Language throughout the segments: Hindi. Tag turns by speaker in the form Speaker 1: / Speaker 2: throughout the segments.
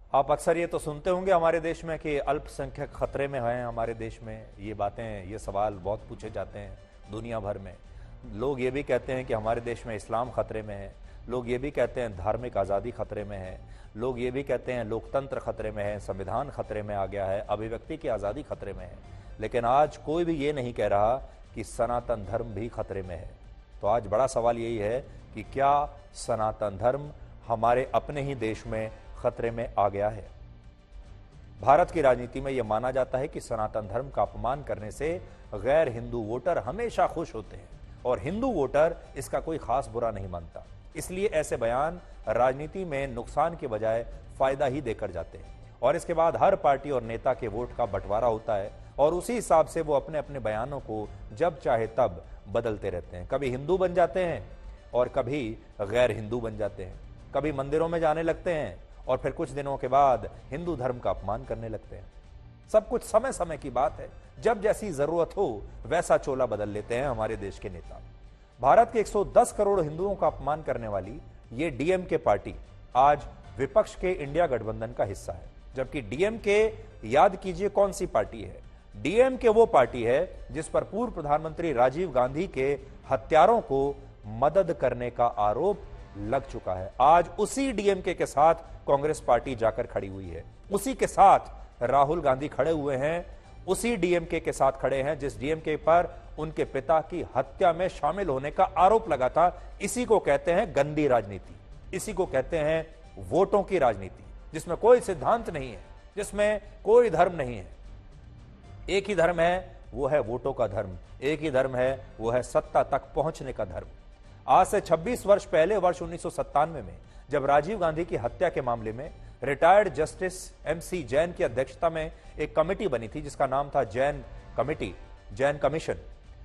Speaker 1: आप अक्सर ये तो सुनते होंगे हमारे देश में कि अल्पसंख्यक खतरे में हैं हमारे देश में। ये बातें, ये सवाल बहुत पूछे जाते हैं दुनिया भर में। लोग ये भी कहते हैं कि हमारे देश में इस्लाम खतरे में है। लोग ये भी कहते हैं धार्मिक आज़ादी खतरे में है। लोग ये भी कहते हैं लोकतंत्र खतरे में है, संविधान खतरे में आ गया है, अभिव्यक्ति की आज़ादी खतरे में है। लेकिन आज कोई भी ये नहीं कह रहा कि सनातन धर्म भी खतरे में है। तो आज बड़ा सवाल यही है कि क्या सनातन धर्म हमारे अपने ही देश में खतरे में आ गया है। भारत की राजनीति में यह माना जाता है कि सनातन धर्म का अपमान करने से गैर हिंदू वोटर हमेशा खुश होते हैं और हिंदू वोटर इसका कोई खास बुरा नहीं मानता। इसलिए ऐसे बयान राजनीति में नुकसान के बजाय फायदा ही देकर जाते हैं और इसके बाद हर पार्टी और नेता के वोट का बंटवारा होता है और उसी हिसाब से वो अपने अपने बयानों को जब चाहे तब बदलते रहते हैं। कभी हिंदू बन जाते हैं और कभी गैर हिंदू बन जाते हैं। कभी मंदिरों में जाने लगते हैं और फिर कुछ दिनों के बाद हिंदू धर्म का अपमान करने लगते हैं। सब कुछ समय समय की बात है। जब जैसी जरूरत हो वैसा चोला बदल लेते हैं हमारे देश के नेता। भारत के 110 करोड़ हिंदुओं का अपमान करने वाली ये डीएमके पार्टी आज विपक्ष के इंडिया गठबंधन का हिस्सा है। जबकि डीएमके, याद कीजिए कौन सी पार्टी है, डीएमके वो पार्टी है जिस पर पूर्व प्रधानमंत्री राजीव गांधी के हत्यारों को मदद करने का आरोप लग चुका है। आज उसी डीएमके के साथ कांग्रेस पार्टी जाकर खड़ी हुई है। उसी के साथ राहुल गांधी खड़े हुए हैं। उसी डीएमके के साथ खड़े हैं जिस डीएमके पर उनके पिता की हत्या में शामिल होने का आरोप लगा था। इसी को कहते हैं गंदी राजनीति, इसी को कहते हैं वोटों की राजनीति, जिसमें कोई सिद्धांत नहीं है, जिसमें कोई धर्म नहीं है। एक ही धर्म है, वो है वोटों का धर्म। एक ही धर्म है, वो है सत्ता तक पहुंचने का धर्म। आज से 26 वर्ष पहले, वर्ष 1997 में, जब राजीव गांधी की हत्या के मामले में रिटायर्ड जस्टिस एमसी जैन की अध्यक्षता में एक कमेटी बनी थी जिसका नाम था Jain committee, Jain commission.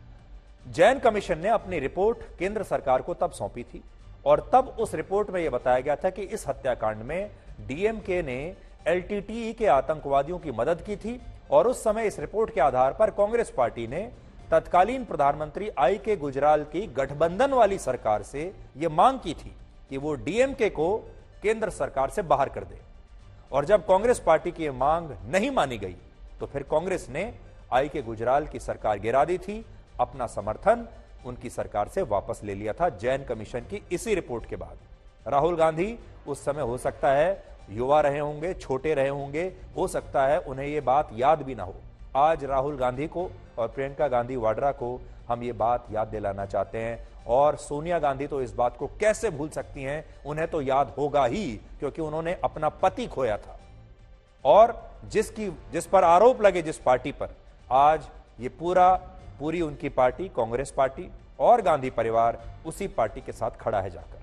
Speaker 1: Jain commission ने अपनी रिपोर्ट केंद्र सरकार को तब सौंपी थी और तब उस रिपोर्ट में यह बताया गया था कि इस हत्याकांड में डीएमके ने एलटीटीई के आतंकवादियों की मदद की थी और उस समय इस रिपोर्ट के आधार पर कांग्रेस पार्टी ने तत्कालीन प्रधानमंत्री आई.के. गुजराल की गठबंधन वाली सरकार से यह मांग की थी कि वो डीएमके को केंद्र सरकार से बाहर कर दे। और जब कांग्रेस पार्टी की यह मांग नहीं मानी गई तो फिर कांग्रेस ने आई.के. गुजराल की सरकार गिरा दी थी। अपना समर्थन उनकी सरकार से वापस ले लिया था जैन कमीशन की इसी रिपोर्ट के बाद। राहुल गांधी उस समय हो सकता है युवा रहे होंगे, छोटे रहे होंगे, हो सकता है उन्हें यह बात याद भी ना हो। आज राहुल गांधी को और प्रियंका गांधी वाड्रा को हम ये बात याद दिलाना चाहते हैं और सोनिया गांधी तो इस बात को कैसे भूल सकती हैं, उन्हें तो याद होगा ही क्योंकि उन्होंने अपना पति खोया था और जिस पर आरोप लगे, जिस पार्टी पर, आज ये पूरी उनकी पार्टी, कांग्रेस पार्टी और गांधी परिवार उसी पार्टी के साथ खड़ा है जाकर।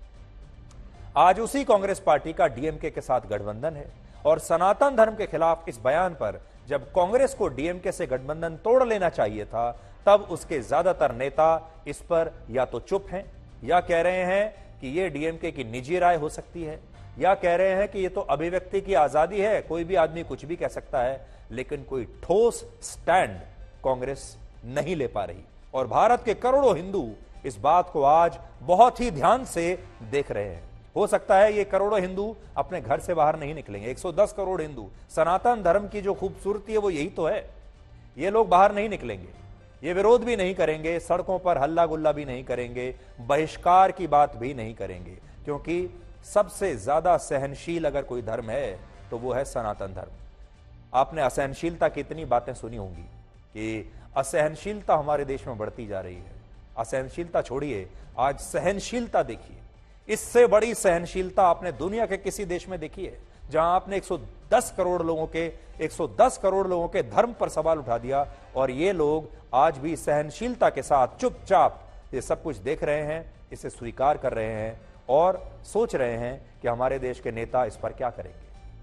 Speaker 1: आज उसी कांग्रेस पार्टी का डीएमके के साथ गठबंधन है और सनातन धर्म के खिलाफ इस बयान पर जब कांग्रेस को डीएमके से गठबंधन तोड़ लेना चाहिए था, तब उसके ज्यादातर नेता इस पर या तो चुप हैं या कह रहे हैं कि यह डीएमके की निजी राय हो सकती है, या कह रहे हैं कि यह तो अभिव्यक्ति की आजादी है, कोई भी आदमी कुछ भी कह सकता है। लेकिन कोई ठोस स्टैंड कांग्रेस नहीं ले पा रही और भारत के करोड़ों हिंदू इस बात को आज बहुत ही ध्यान से देख रहे हैं। हो सकता है ये करोड़ों हिंदू अपने घर से बाहर नहीं निकलेंगे। 110 करोड़ हिंदू, सनातन धर्म की जो खूबसूरती है वो यही तो है। ये लोग बाहर नहीं निकलेंगे, ये विरोध भी नहीं करेंगे, सड़कों पर हल्ला गुल्ला भी नहीं करेंगे, बहिष्कार की बात भी नहीं करेंगे, क्योंकि सबसे ज्यादा सहनशील अगर कोई धर्म है तो वो है सनातन धर्म। आपने असहनशीलता की इतनी बातें सुनी होंगी कि असहनशीलता हमारे देश में बढ़ती जा रही है। असहनशीलता छोड़िए, आज सहनशीलता देखिए। इससे बड़ी सहनशीलता आपने दुनिया के किसी देश में देखी है जहां आपने 110 करोड़ लोगों के धर्म पर सवाल उठा दिया और ये लोग आज भी सहनशीलता के साथ चुपचाप ये सब कुछ देख रहे हैं, इसे स्वीकार कर रहे हैं और सोच रहे हैं कि हमारे देश के नेता इस पर क्या करेंगे।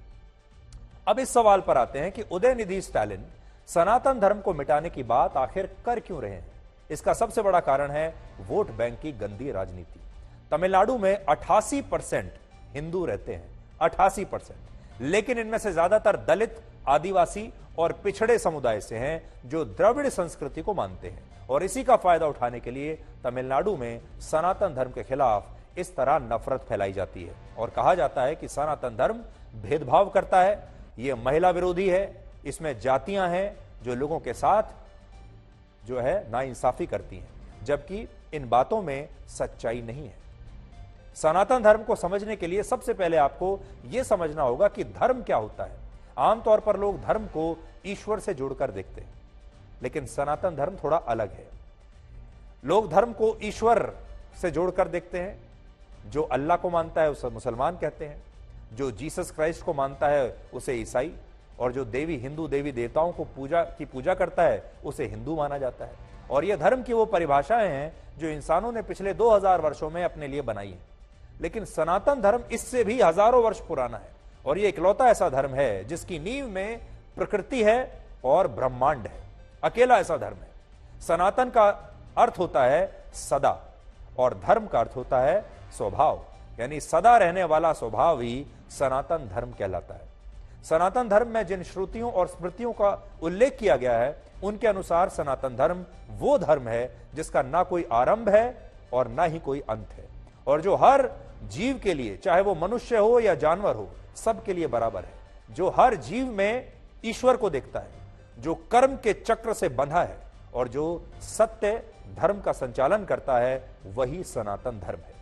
Speaker 1: अब इस सवाल पर आते हैं कि उदयनिधि स्टालिन सनातन धर्म को मिटाने की बात आखिर कर क्यों रहे हैं। इसका सबसे बड़ा कारण है वोट बैंक की गंदी राजनीति। तमिलनाडु में 88% हिंदू रहते हैं, 88%, लेकिन इनमें से ज्यादातर दलित, आदिवासी और पिछड़े समुदाय से हैं जो द्रविड़ संस्कृति को मानते हैं और इसी का फायदा उठाने के लिए तमिलनाडु में सनातन धर्म के खिलाफ इस तरह नफरत फैलाई जाती है और कहा जाता है कि सनातन धर्म भेदभाव करता है, ये महिला विरोधी है, इसमें जातियां हैं जो लोगों के साथ जो है नाइंसाफी करती हैं, जबकि इन बातों में सच्चाई नहीं है। सनातन धर्म को समझने के लिए सबसे पहले आपको यह समझना होगा कि धर्म क्या होता है। आमतौर पर लोग धर्म को ईश्वर से जोड़कर देखते हैं, लेकिन सनातन धर्म थोड़ा अलग है। लोग धर्म को ईश्वर से जोड़कर देखते हैं। जो अल्लाह को मानता है उसे मुसलमान कहते हैं, जो जीसस क्राइस्ट को मानता है उसे ईसाई, और जो हिंदू देवी देवताओं को पूजा करता है उसे हिंदू माना जाता है। और यह धर्म की वो परिभाषाएं हैं जो इंसानों ने पिछले 2000 वर्षों में अपने लिए बनाई है। लेकिन सनातन धर्म इससे भी हजारों वर्ष पुराना है, और यह इकलौता ऐसा धर्म है जिसकी नींव में प्रकृति है और ब्रह्मांड है। अकेला ऐसा धर्म है। सनातन का अर्थ होता है सदा, और धर्म का अर्थ होता है स्वभाव, यानी सदा रहने वाला स्वभाव ही सनातन धर्म कहलाता है। सनातन धर्म में जिन श्रुतियों और स्मृतियों का उल्लेख किया गया है, उनके अनुसार सनातन धर्म वो धर्म है जिसका ना कोई आरंभ है और ना ही कोई अंत है, और जो हर जीव के लिए, चाहे वो मनुष्य हो या जानवर हो, सबके लिए बराबर है। जो हर जीव में ईश्वर को देखता है, जो कर्म के चक्र से बंधा है, और जो सत्य धर्म का संचालन करता है, वही सनातन धर्म है।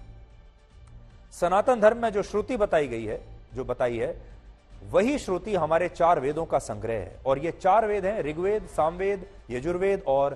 Speaker 1: सनातन धर्म में जो श्रुति बताई गई है, जो बताई है, वही श्रुति हमारे 4 वेदों का संग्रह है। और ये 4 वेद हैं, ऋग्वेद, सामवेद, यजुर्वेद और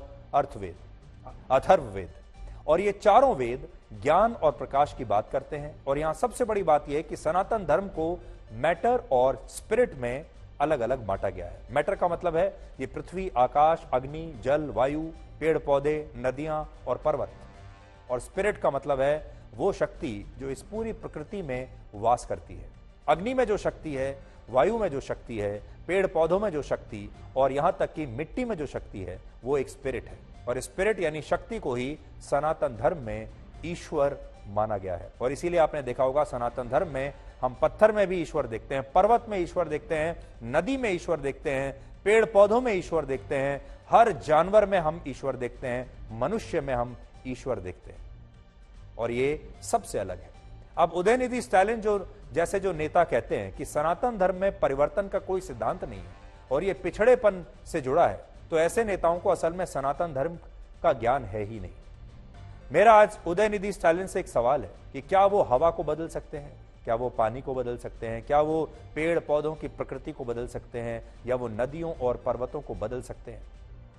Speaker 1: अथर्ववेद। और ये चारों वेद ज्ञान और प्रकाश की बात करते हैं। और यहां सबसे बड़ी बात यह है कि सनातन धर्म को मैटर और स्पिरिट में अलग अलग बांटा गया है। मैटर का मतलब है ये पृथ्वी, आकाश, अग्नि, जल, वायु, पेड़ पौधे, नदियां और पर्वत। और स्पिरिट का मतलब है वो शक्ति जो इस पूरी प्रकृति में वास करती है। अग्नि में जो शक्ति है, वायु में जो शक्ति है, पेड़ पौधों में जो शक्ति, और यहां तक कि मिट्टी में जो शक्ति है, वो एक स्पिरिट है। और स्पिरिट यानी शक्ति को ही सनातन धर्म में ईश्वर माना गया है। और इसीलिए आपने देखा होगा सनातन धर्म में हम पत्थर में भी ईश्वर देखते हैं, पर्वत में ईश्वर देखते हैं, नदी में ईश्वर देखते हैं, पेड़ पौधों में ईश्वर देखते हैं, हर जानवर में हम ईश्वर देखते हैं, मनुष्य में हम ईश्वर देखते हैं। और ये सबसे अलग है। अब उदयनिधि स्टालिन जैसे जो नेता कहते हैं कि सनातन धर्म में परिवर्तन का कोई सिद्धांत नहीं है और ये पिछड़ेपन से जुड़ा है, तो ऐसे नेताओं को असल में सनातन धर्म का ज्ञान है ही नहीं। मेरा आज उदयनिधि स्टालिन से एक सवाल है कि क्या वो हवा को बदल सकते हैं, क्या वो पानी को बदल सकते हैं, क्या वो पेड़ पौधों की प्रकृति को बदल सकते हैं, या वो नदियों और पर्वतों को बदल सकते हैं?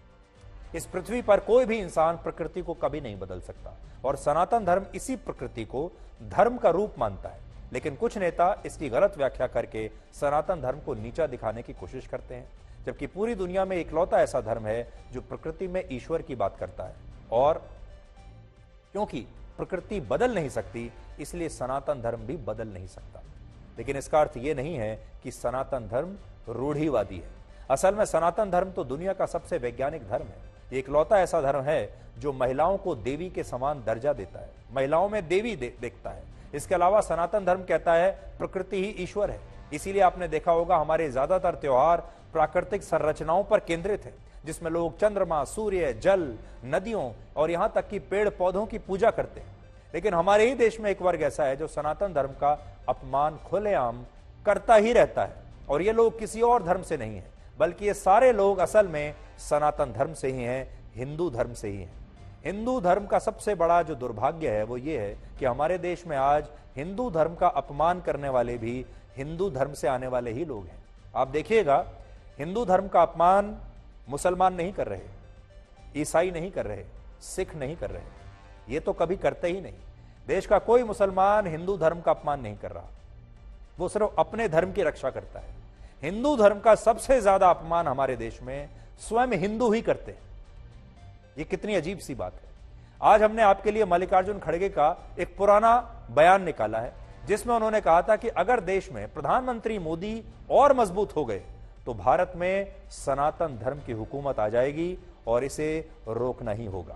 Speaker 1: इस पृथ्वी पर कोई भी इंसान प्रकृति को कभी नहीं बदल सकता, और सनातन धर्म इसी प्रकृति को धर्म का रूप मानता है। लेकिन कुछ नेता इसकी गलत व्याख्या करके सनातन धर्म को नीचा दिखाने की कोशिश करते हैं, जबकि पूरी दुनिया में इकलौता ऐसा धर्म है जो प्रकृति में ईश्वर की बात करता है। और क्योंकि प्रकृति बदल नहीं सकती, इसलिए सनातन धर्म भी बदल नहीं सकता। लेकिन इसका अर्थ यह नहीं है कि सनातन धर्म रूढ़िवादी है। असल में सनातन धर्म तो दुनिया का सबसे वैज्ञानिक धर्म है। इकलौता ऐसा धर्म है जो महिलाओं को देवी के समान दर्जा देता है, महिलाओं में देवी देखता है। इसके अलावा सनातन धर्म कहता है प्रकृति ही ईश्वर है। इसीलिए आपने देखा होगा हमारे ज्यादातर त्योहार प्राकृतिक संरचनाओं पर केंद्रित है, जिसमें लोग चंद्रमा, सूर्य, जल, नदियों और यहां तक कि पेड़ पौधों की पूजा करते हैं। लेकिन हमारे ही देश में एक वर्ग ऐसा है जो सनातन धर्म का अपमान खुलेआम करता ही रहता है, और ये लोग किसी और धर्म से नहीं है, बल्कि ये सारे लोग असल में सनातन धर्म से ही हैं, हिंदू धर्म से ही हैं। हिंदू धर्म का सबसे बड़ा जो दुर्भाग्य है वो ये है कि हमारे देश में आज हिंदू धर्म का अपमान करने वाले भी हिंदू धर्म से आने वाले ही लोग हैं। आप देखिएगा, हिंदू धर्म का अपमान मुसलमान नहीं कर रहे, ईसाई नहीं कर रहे, सिख नहीं कर रहे, ये तो कभी करते ही नहीं। देश का कोई मुसलमान हिंदू धर्म का अपमान नहीं कर रहा, वो सिर्फ अपने धर्म की रक्षा करता है। हिंदू धर्म का सबसे ज्यादा अपमान हमारे देश में स्वयं हिंदू ही करते हैं। ये कितनी अजीब सी बात है। आज हमने आपके लिए मल्लिकार्जुन खड़गे का एक पुराना बयान निकाला है, जिसमें उन्होंने कहा था कि अगर देश में प्रधानमंत्री मोदी और मजबूत हो गए तो भारत में सनातन धर्म की हुकूमत आ जाएगी और इसे रोकना ही होगा।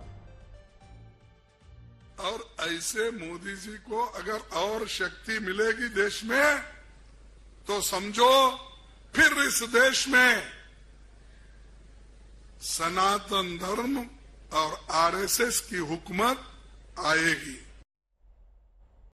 Speaker 2: और ऐसे मोदी जी को अगर और शक्ति मिलेगी देश में, तो समझो फिर इस देश में सनातन धर्म और आरएसएस की हुकूमत आएगी।